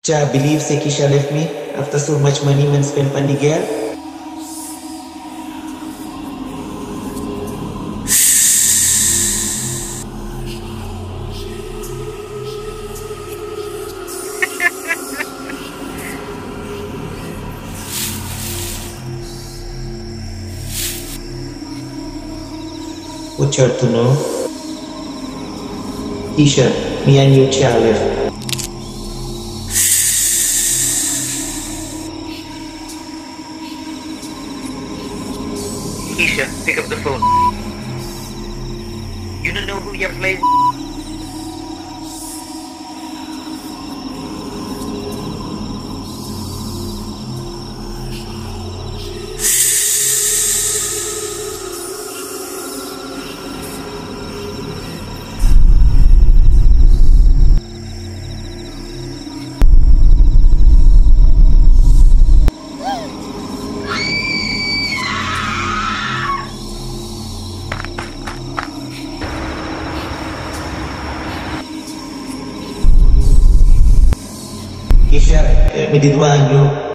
Kisha believes that Kisha left me after so much money when spent on the girl. What's your to know? Kisha, me and you left. Kisha, pick up the phone. You don't know who you're playing? Kisha, me did one you.